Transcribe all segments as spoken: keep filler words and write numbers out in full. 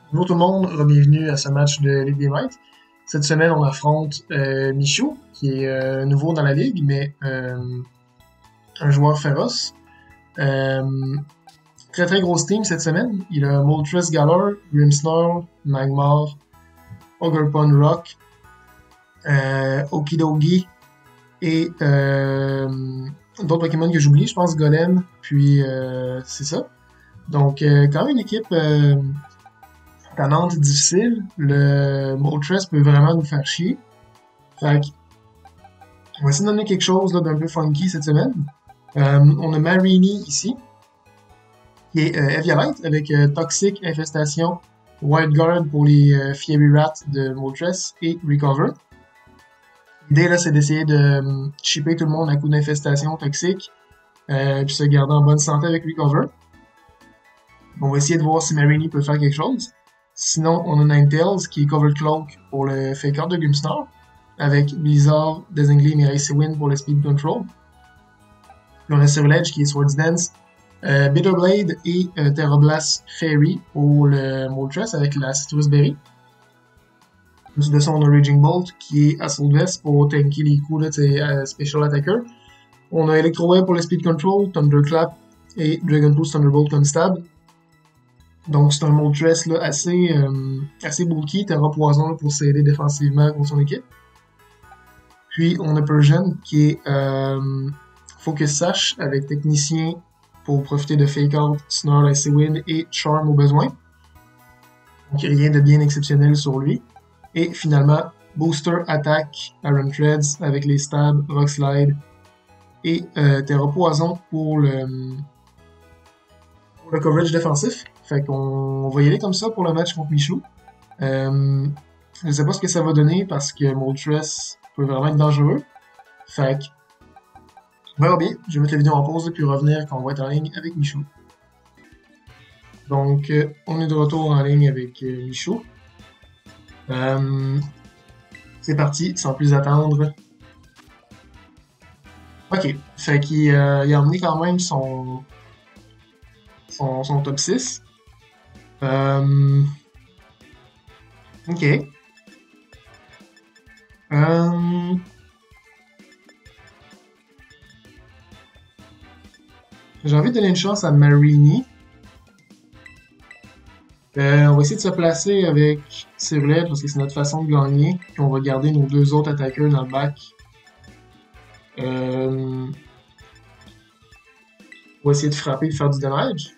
Bonjour tout le monde, bienvenue à ce match de Ligue des Maîtres. Cette semaine, on affronte euh, Michaud, qui est euh, nouveau dans la ligue, mais euh, un joueur féroce. Euh, Très très grosse team cette semaine. Il a Moltres Galar, Grimmsnarl, Magmar, Ogurpon Rock, euh, Okidogi et euh, d'autres Pokémon que j'oublie, je pense Golem, puis euh, c'est ça. Donc euh, quand même une équipe euh, tannante, difficile. Le Moltres peut vraiment nous faire chier. Fait que, on va essayer de donner quelque chose là, d'un peu funky cette semaine. Euh, on a Marini ici, qui est euh, Eviolite avec euh, Toxic, Infestation, Wild Guard pour les euh, Fiery Rats de Moltres et Recover. L'idée là, c'est d'essayer de euh, chipper tout le monde à coup d'infestation toxique, euh, puis se garder en bonne santé avec Recover. On va essayer de voir si Marini peut faire quelque chose. Sinon, on a Ninetales qui est Covered Cloak pour le Faker de Grimmsnarl, avec Blizzard, Desenglim et Icy Wind pour le Speed Control. Puis on a Surledge qui est Swords Dance, euh, Bitterblade et euh, Terrablast Fairy pour le Moltres avec la Citrus Berry. Ensuite de ça, on a Raging Bolt qui est Assault Vest pour tanker les coups là, euh, Special Attacker. On a Electroweb pour le Speed Control, Thunderclap et Dragon Boost Thunderbolt comme stab. Donc c'est un Moltres là, assez, euh, assez bulky, Terra Poison là, pour s'aider défensivement contre son équipe. Puis on a Persian qui est euh, Focus Sash avec Technicien pour profiter de Fake Out, Snarl, Icy Wind et Charm au besoin. Donc rien de bien exceptionnel sur lui. Et finalement, Booster Attack, Iron Threads avec les stabs, Rock Slide et euh, Terra Poison pour le, pour le coverage défensif. Fait qu'on va y aller comme ça pour le match contre Michou. Euh, je sais pas ce que ça va donner parce que Moltres peut vraiment être dangereux. Fait que, on verra bien. Je vais mettre la vidéo en pause et puis revenir quand on va être en ligne avec Michou. Donc, euh, on est de retour en ligne avec euh, Michou. Euh, c'est parti, sans plus attendre. Ok, fait qu'il euh, il a emmené quand même son, son, son top six. Euh, ok. Euh, J'ai envie de donner une chance à Marini. Euh, on va essayer de se placer avec Cyrlet parce que c'est notre façon de gagner. Puis on va garder nos deux autres attaqueurs dans le bac. Euh, on va essayer de frapper et de faire du damage.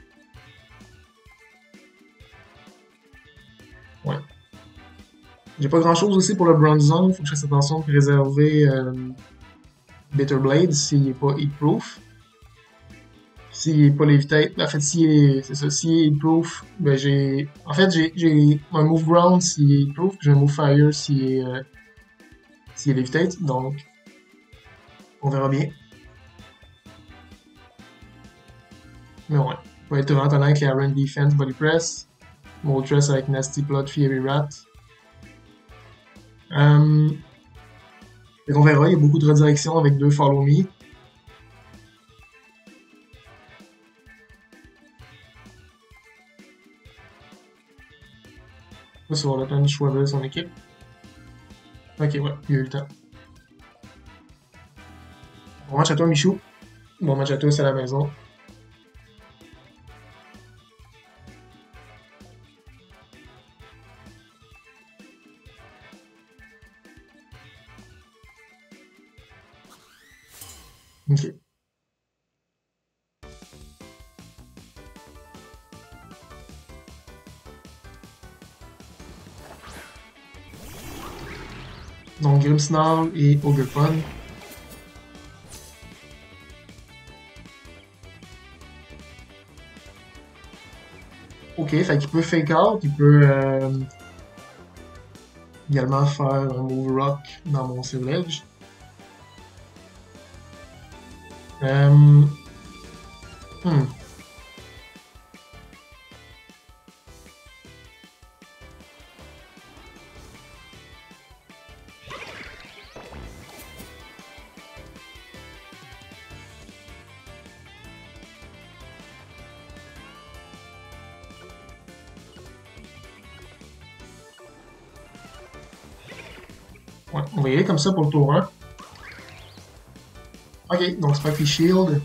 Ouais. J'ai pas grand chose aussi pour le Bronze Zone. Faut que je fasse attention de préserver euh, Bitterblade s'il est pas Heatproof. S'il est pas Levitate, en fait, s'il est, c'est ça, s'il est Heatproof, ben j'ai, en fait, j'ai, j'ai un Move Ground s'il est Heatproof, j'ai un Move Fire s'il est, euh, s'il est Levitate, donc, on verra bien. Mais ouais, on va être vraiment honnête avec les Iron Defense Body Press, Moltres avec Nasty Plot Fiery Rat. Euh, et on verra, il y a beaucoup de redirections avec deux Follow Me. Là, ça va le temps de choisir son équipe. Ok, ouais, il y a eu le temps. Bon match à toi, Michou. Bon match à tous à la maison. Ok. Donc, Grimmsnarl et Ogerpon. Ok, fait qu'il peut fake out, il peut euh, également faire un move rock dans mon Surledge. Euh, hmm. Ouais, on va y aller comme ça pour le tour un. Ok, donc Spiky Shield.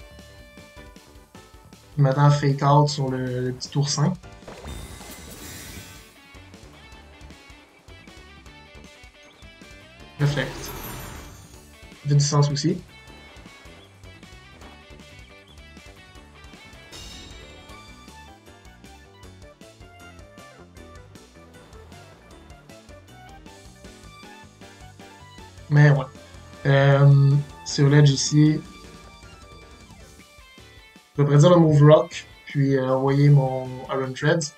Il m'attend à Fake Out sur le, le petit oursin. Reflect. Ça fait du sens aussi. Mais ouais. Euh, sur l'edge ici, je vais prédire le move rock, puis euh, envoyer mon Iron Treads.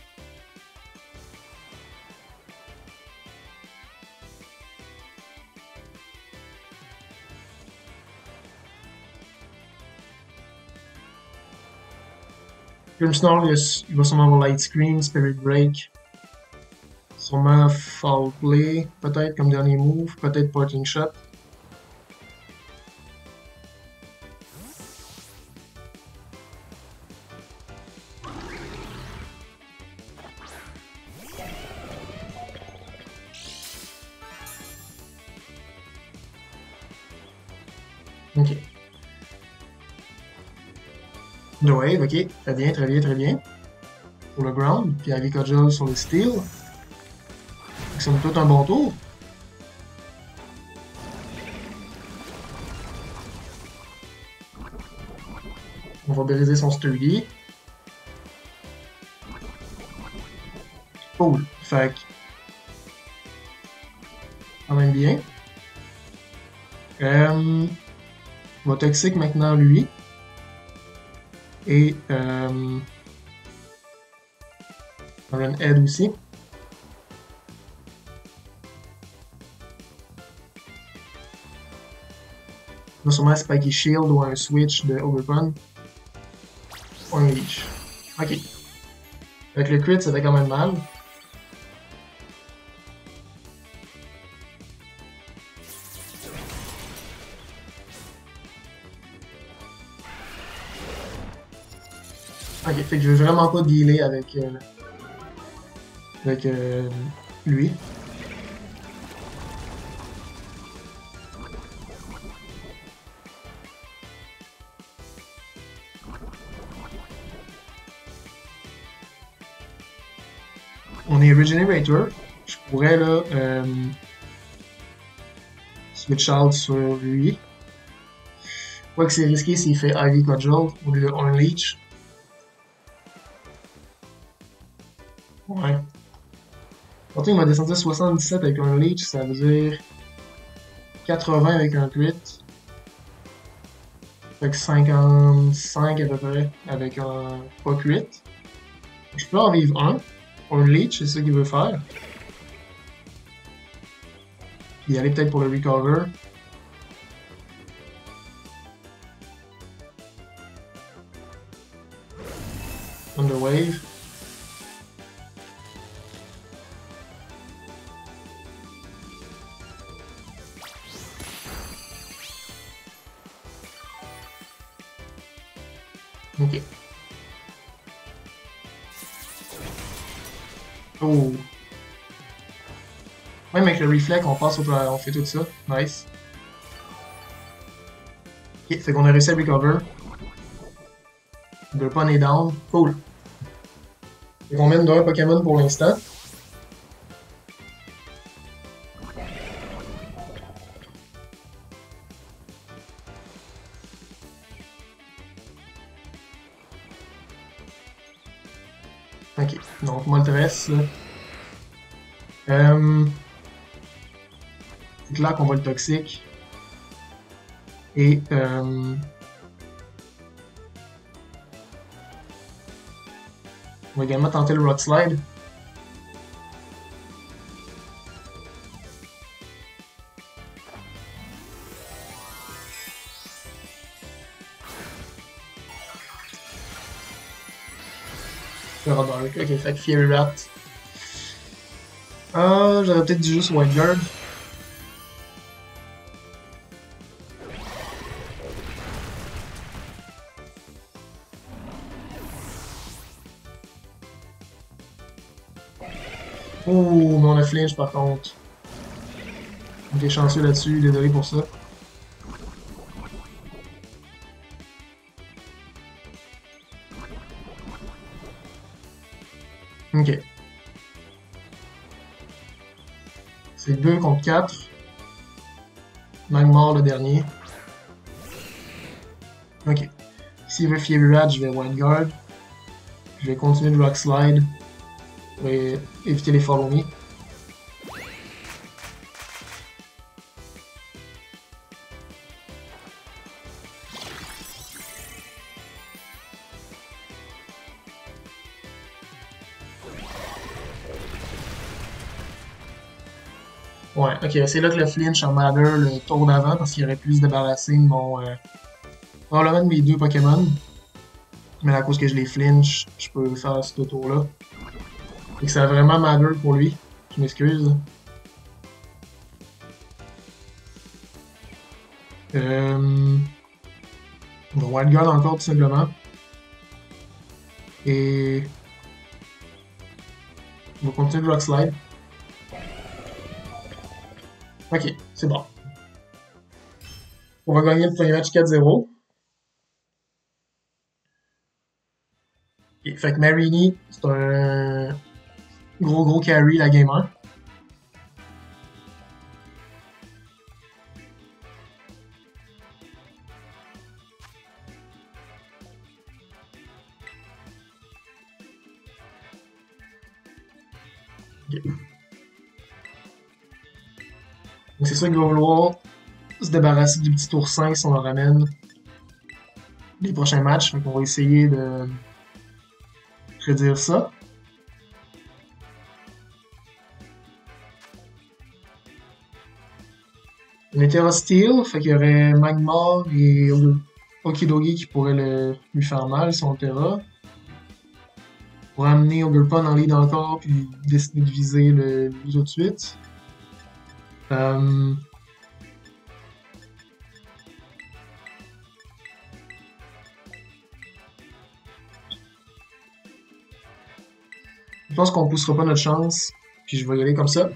Grimmsnarl, il, il va sûrement avoir Light Screen, Spirit Break. Sûrement Foul Play, peut-être comme dernier move, peut-être Parting Shot. Ok. The Wave, ok. Très bien, très bien, très bien. Pour le ground, puis avec Cudgel sur le steel. Ça me tout un bon tour. On va briser son sturdy. Cool. Fait que... quand même bien. Euh... On va toxique maintenant lui. Et... Euh... On a une head aussi. On a sûrement un Spiky Shield ou un Switch de Overrun. Ou un Leech. Ok. Avec le crit, ça fait quand même mal. Ok, fait que je veux vraiment pas dealer avec... Euh... avec euh... lui. On est Regenerator. Je pourrais là euh, switch out sur lui. Je crois que c'est risqué s'il fait Ivy Cudgel au lieu de un Leech. Ouais. Pourtant, il m'a descendu à soixante-dix-sept avec un Leech, ça veut dire quatre-vingts avec un crit. Fait que cinquante-cinq à peu près avec un pas crit. Je peux en vivre un. Un Leech, c'est ça qu'il veut faire. Puis aller peut-être pour le recover. Thunder Wave. Ok. Oh. Même avec le reflect, on passe au on fait tout ça. Nice. Ok, fait qu'on a réussi à recover. Le pun est down. Cool. Fait qu'on mène d'un Pokémon pour l'instant. Ok, donc Moltres. Euh... C'est clair qu'on va le toxique. Et euh... on va également tenter le Rock Slide. Le Roderick. Ok, fait que Fiery Rat. Ah, j'aurais peut-être dit juste White Guard. Ouh, mais on a flinch par contre. Ok, chanceux là-dessus, désolé pour ça. Ok. C'est deux contre quatre. Magmar le dernier. Ok. S'il veut Fiery Rat, je vais Wild Guard. Je vais continuer de Rock Slide pour éviter les Follow Me. Ouais, ok, c'est là que le flinch en Matter le tour d'avant parce qu'il aurait pu se débarrasser de mon. Euh, probablement de mes deux Pokémon. Mais à cause que je les flinch, je peux faire ce tour-là. Et que c'est vraiment Matter pour lui. Je m'excuse. Euh. On va Wild Guard encore tout simplement. Et. On va continuer de Rock Slide. Ok, c'est bon. On va gagner le premier match quatre zéro. Okay, fait que Marini, c'est un gros gros carry la game un. Okay. Donc c'est sûr qu'il va vouloir se débarrasser du petit oursin si on le ramène les prochains matchs. Donc on va essayer de prédire ça. Meteor Steel, fait qu'il y aurait Magmar et Okidogi qui pourraient le, lui faire mal si on le terra. Pour amener Ogerpon en lead encore puis décider de viser le, le tout de suite. Euh, Je pense qu'on poussera pas notre chance, puis je vais y aller comme ça.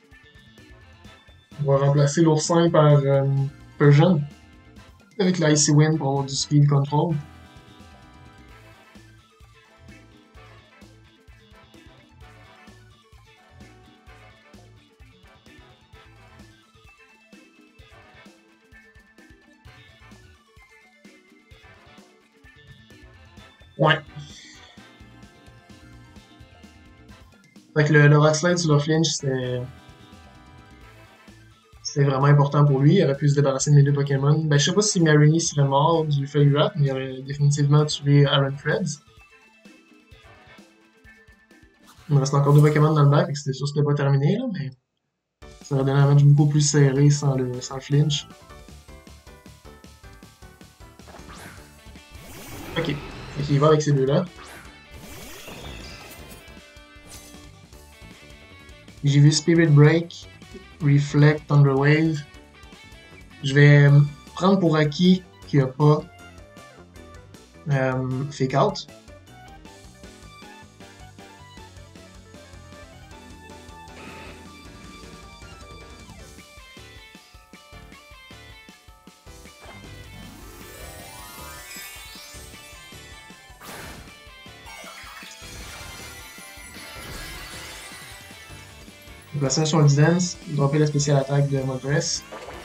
On va remplacer l'oursin par euh, Persian, avec l'Icy Wind pour avoir du speed control. Ouais. Fait que le, le Rock Slide sur le flinch, c'était. C'était vraiment important pour lui. Il aurait pu se débarrasser de mes deux Pokémon. Ben, je sais pas si Marini serait mort du Fairy Rat, mais il aurait définitivement tué Aaron Freds. Il me reste encore deux Pokémon dans le bac, c'était sûr que c'était pas terminé, là, mais ça aurait donné un match beaucoup plus serré sans le, sans le flinch. Ok. Fait qu'il va avec ces deux-là. J'ai vu Spirit Break, Reflect, Thunder Wave. Je vais prendre pour acquis qu'il n'y a pas euh, Fake Out. Placer sur le dance, dropper la spéciale attaque de Moltres.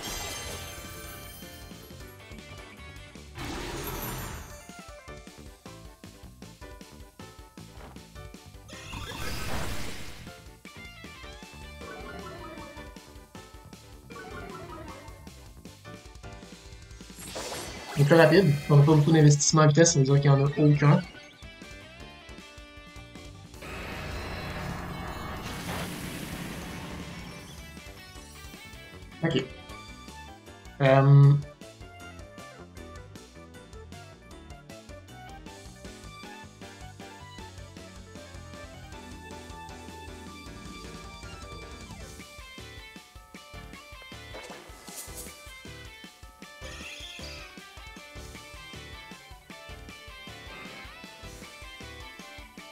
Il est plus rapide, on n'a pas beaucoup d'investissement en vitesse, ça veut dire qu'il n'y en a aucun. Ok. Euh...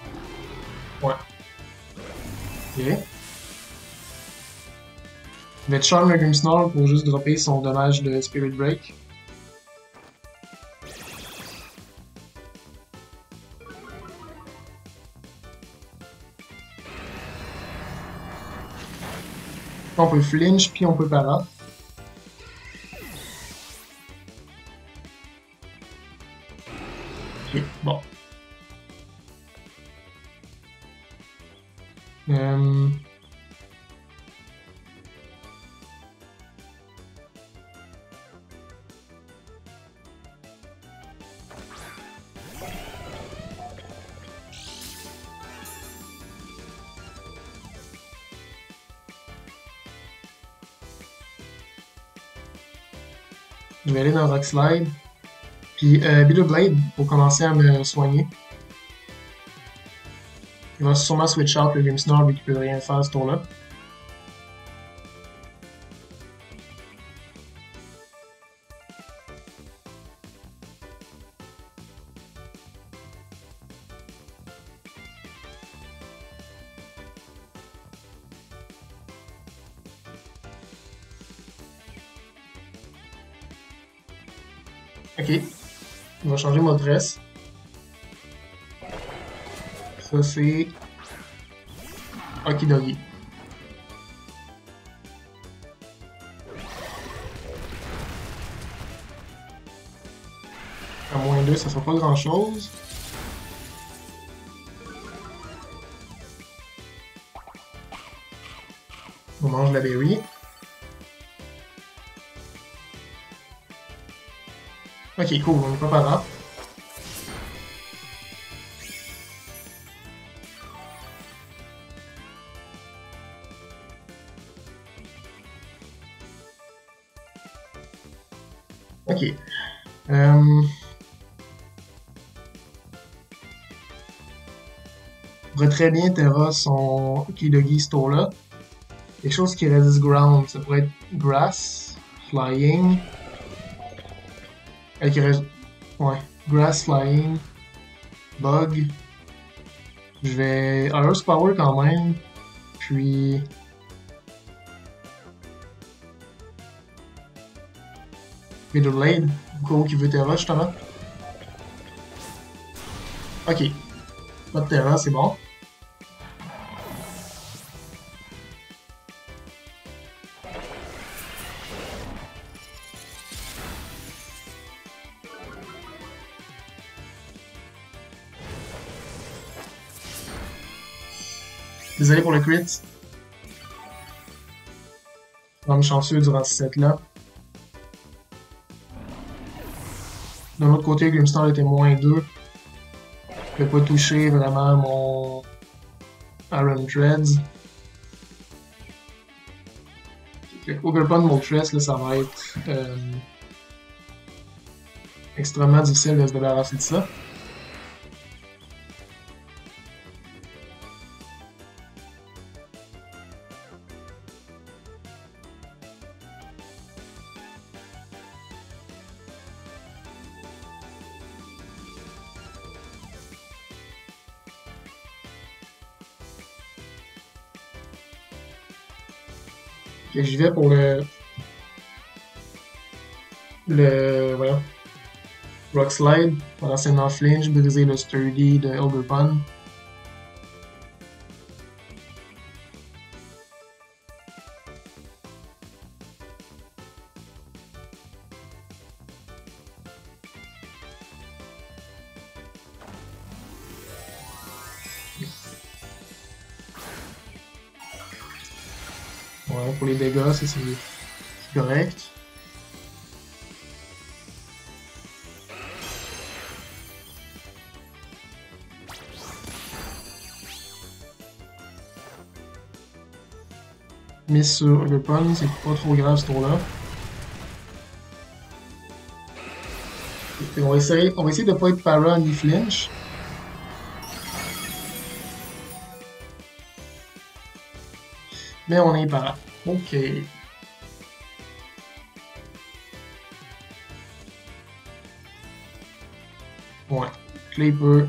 Ouais. Ok. Je vais charm le Grimmsnarl pour juste dropper son dommage de Spirit Break. On peut flinch, puis on peut para. Ok, bon. Euh... Je vais aller dans Rock Slide. Puis euh, Bitter Blade pour commencer à me soigner. Il va sûrement switch out le Grimmsnarl vu qu'il peut rien faire ce tour-là. Ok. Il va changer mode dress. Ça c'est Okidogi. À moins deux, ça sera pas grand chose. On mange la berry. Ok, cool, on est pas parent. Ok. Euh... On pourrait très bien Terra son Okidogi ce tour-là. Quelque chose qui résiste ground, ça pourrait être Grass, Flying. Euh, qui résiste... Ouais, Grass, Flying, Bug. Je vais Earth Power quand même. Puis... Bitter Blade, Go qui veut Terra justement. Ok. Pas de Terra, c'est bon. Désolé pour le crit. Vraiment chanceux durant ce set-là. De l'autre côté, Grimmsnarl était moins deux. Je vais pas toucher vraiment mon Iron Dreads. Ogerpon Moltres, là, ça va être euh, extrêmement difficile de se débarrasser de ça. Et j'y vais pour le. Le. Voilà. Rock Slide, potentiellement flinch, briser le sturdy de Ogerpon. Ouais, pour les dégâts, ça c'est correct. Mais sur Ogerpon, c'est pas trop grave ce tour-là. On va essayer, on va essayer de pas être para ni flinch. Mais on est para. Ok. Ouais. Clay peut.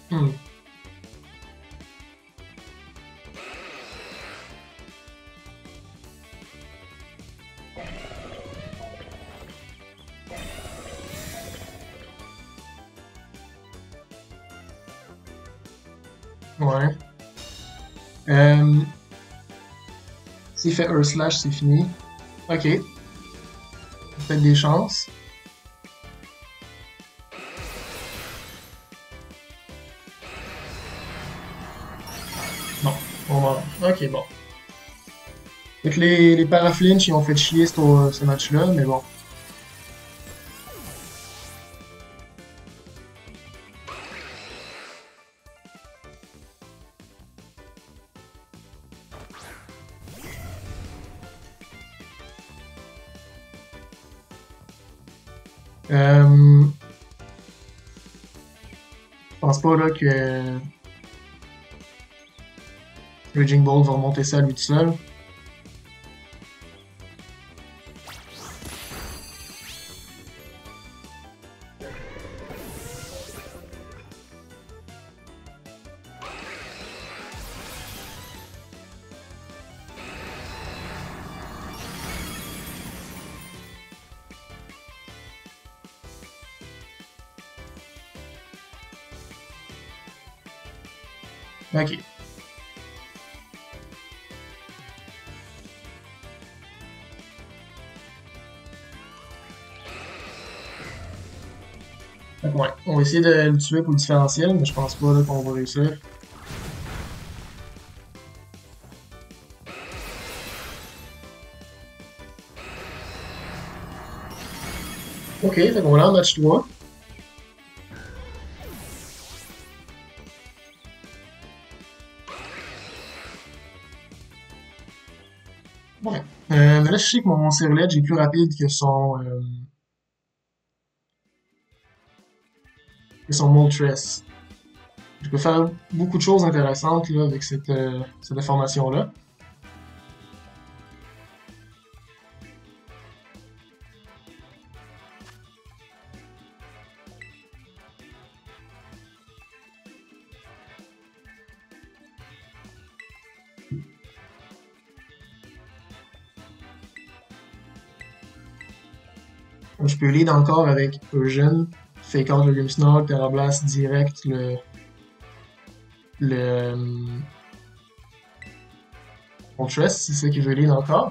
Hmm. Ouais. Euh, S'il fait un slash, c'est fini. Ok. Peut-être des chances. Non. On va. Ok, bon. Fait que les, les Paraflinch, ils ont fait chier ce, ce match-là, mais bon. Euh, je pense pas là que Raging Bolt va remonter ça lui tout seul. Ok. Fait que ouais. On va essayer de le tuer pour le différentiel, mais je pense pas là, qu'on va réussir. Ok, fait qu'on va aller en match trois. Ouais. Euh, mais là, je sais que mon Cerledge est plus rapide que son, euh, que son Moltres. Je peux faire beaucoup de choses intéressantes là, avec cette, euh, cette information-là. Je peux lead encore avec Eugène, Fake Out le Grimmsnarl, Terra Blast direct le, le euh, Moltres, c'est ça que je veux lead encore.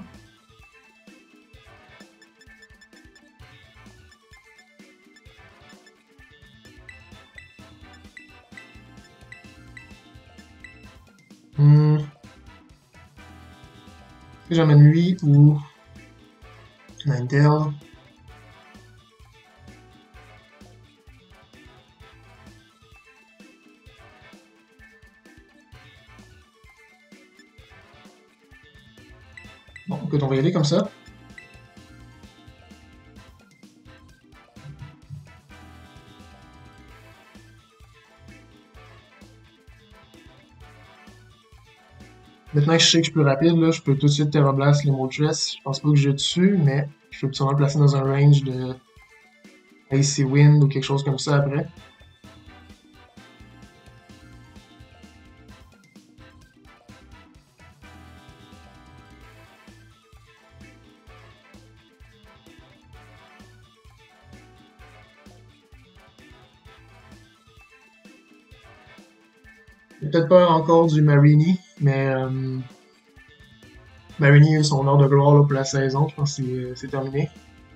Hmm. Est-ce que j'emmène lui ou Ninetale? Bon, écoute, on va y aller comme ça. Maintenant que je sais que je suis plus rapide, là, je peux tout de suite Terra Blast le Moltres. Je pense pas que je tue, mais je peux sûrement le placer dans un range de Icy Wind ou quelque chose comme ça après. Peut-être pas encore du Marini, mais euh, Marini a eu son heure de gloire là, pour la saison. Je pense que c'est c'est terminé.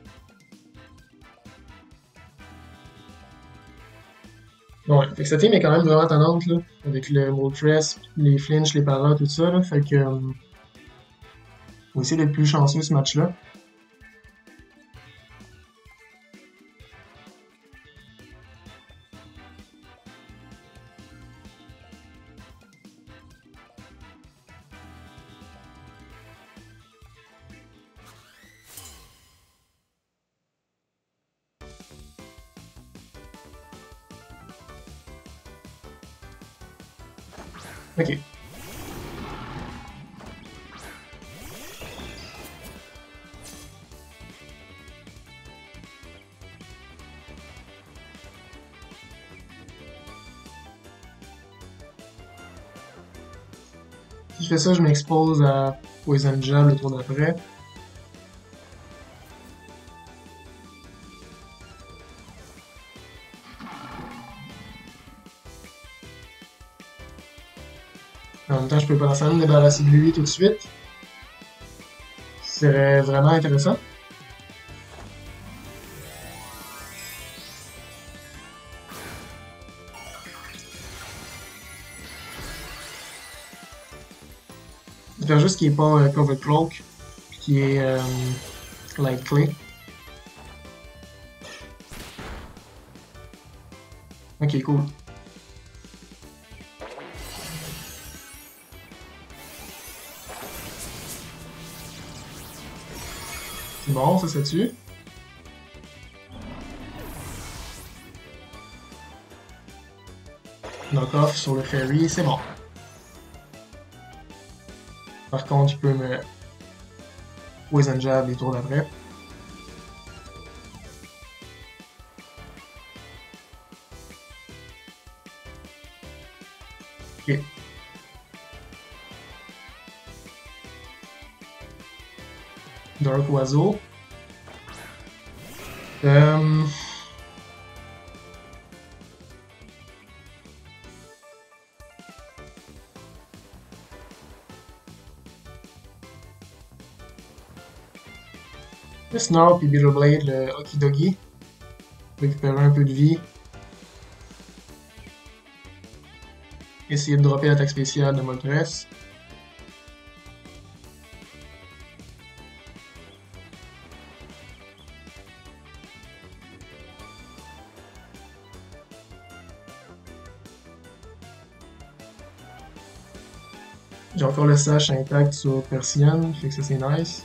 Bon, ouais. Fait que cette team est quand même vraiment tannante, là, avec le Moltres, les flinch, les paras, tout ça, là. Fait que, euh, on va essayer d'être plus chanceux ce match-là. Ok. Si je fais ça, je m'expose à Poison Jab le tour d'après. En même temps, je peux penser à me débarrasser de lui tout de suite. C'est vraiment intéressant. J'espère juste qu'il n'est pas euh, Cover Cloak, puis qu'il est euh, Light Clay. Ok, cool. C'est bon, ça c'est dessus. Knock off sur le Fairy, c'est bon. Par contre, il peut me Poison Jab les tours d'après. Ok. Dark Oiseau. Euh... Le Snarl puis Beetle Blade, le Okidogi. Récupérer un peu de vie. Essayer de dropper l'attaque spéciale de Moltres. J'ai encore le sash intact sur Persienne, fait que ça c'est nice.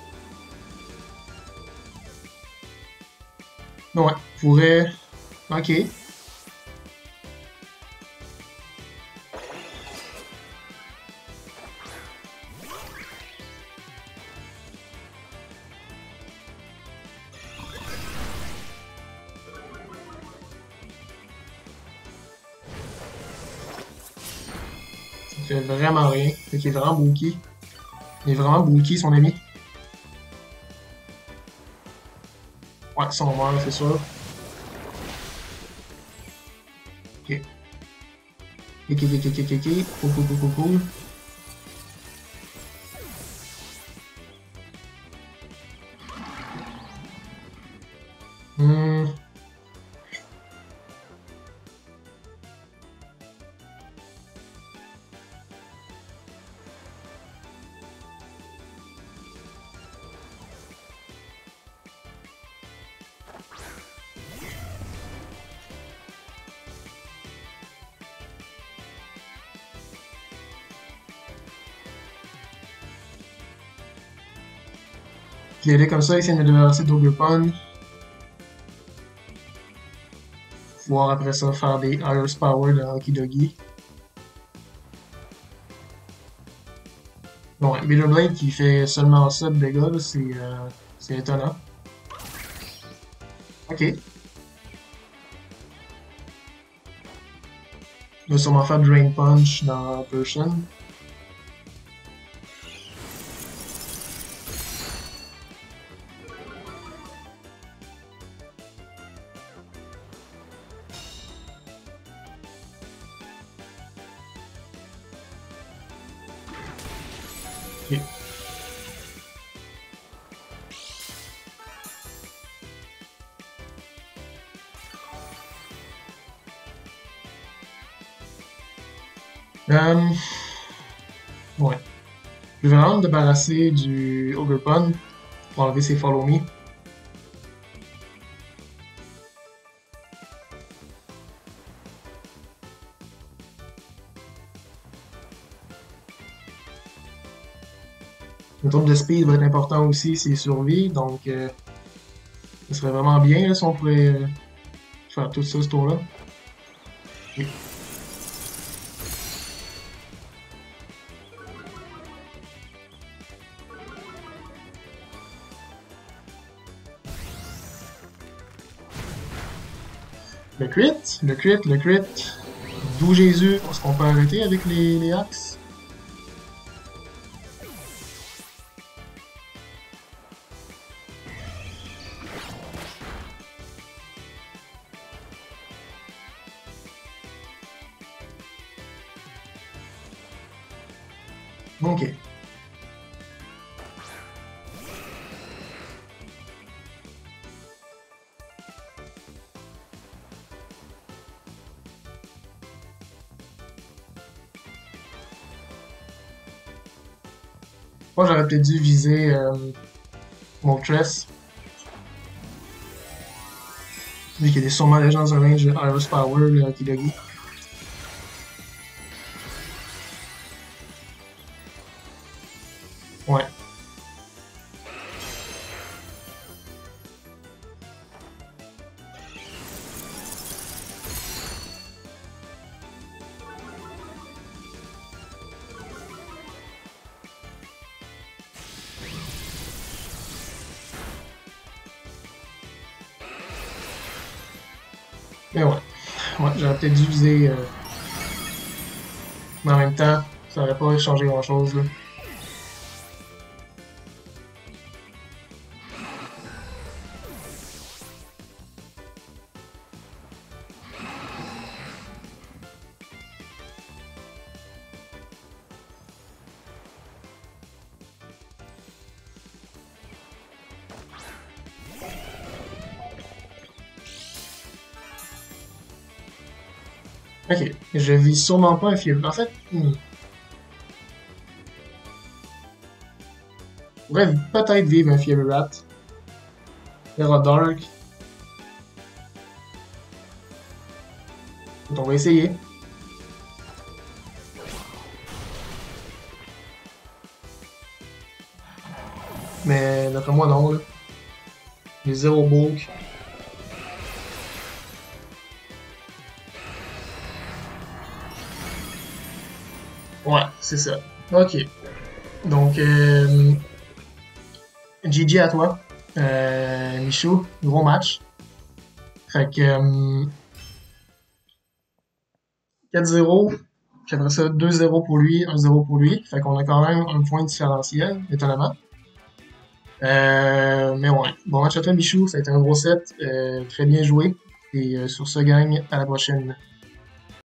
Ouais, pourrait. Ok. Ça fait vraiment rien. Fait qu'il est vraiment bulky. Il est vraiment bulky, son ami. Ouais, ça on meurt, c'est sûr. Ok. Ok, ok, ok, ok, ok. Cool, cool, cool, cool, cool. Hmm. Je l'ai comme ça, essayer de me débarrasser d'Ogerpon. Pouvoir après ça faire des Iris Power de Okidogi. Bon, Beetle Blade qui fait seulement ça de dégâts, c'est euh, c'est étonnant. Ok. Il va sûrement faire Drain Punch dans Persian. Ok. Euh... Ouais. Je vais vraiment me débarrasser du Ogerpon pour enlever ses Follow Me. Le tour de speed va être important aussi, c'est survie, donc euh, ce serait vraiment bien là, si on pouvait euh, faire tout ça ce tour-là. Okay. Le crit, le crit, le crit. D'où Jésus, est-ce qu'on peut arrêter avec les, les axes? Ok. Moi, j'aurais peut-être dû viser euh, Moltres, vu qu'il est sûrement déjà dans un range de Iris Power, le Kidogi. Ouais. Mais ouais. Ouais, j'aurais peut-être dû viser. Euh, mais en même temps, ça aurait pas changé grand-chose, là. Ok. Je vise sûrement pas un fibre. En fait, hmm, je pourrais peut-être vivre un Fibre Rat. Terra Dark. On va essayer. Mais d'après moi, non, là. J'ai zéro bulk. Ouais, c'est ça. Ok. Donc, euh, G G à toi. Euh, Michou, gros match. Fait que euh, quatre zéro, puis après ça deux zéro pour lui, un zéro pour lui. Fait qu'on a quand même un point différentiel, étonnamment. Euh, mais ouais, bon match à toi Michou, ça a été un gros set, euh, très bien joué. Et euh, sur ce, gang, à la prochaine.